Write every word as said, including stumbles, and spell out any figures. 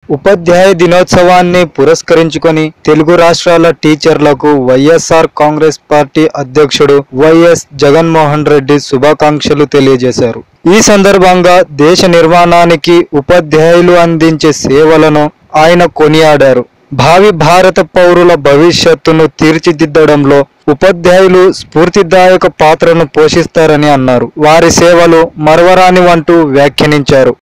ఉపాధ్యాయ దినోత్సవాన్ని పురస్కరించుకొని తెలుగు రాష్ట్రాల టీచర్లకు వైఎస్ఆర్ కాంగ్రెస్ పార్టీ అధ్యక్షుడు వైఎస్ జగన్మోహన్ రెడ్డి శుభాకాంక్షలు తెలియజేశారు. ఈ సందర్భంగా దేశ నిర్మాణానికి ఉపాధ్యాయులు అందించే సేవలను ఆయన కొనియాడారు. భావి భారత పౌరుల భవిష్యత్తును తీర్చిదిద్దడంలో ఉపాధ్యాయులు స్ఫూర్తిదాయక పాత్రను పోషిస్తారని అన్నారు. వారి సేవలు మరవరానివంటూ వ్యాఖ్యానించారు.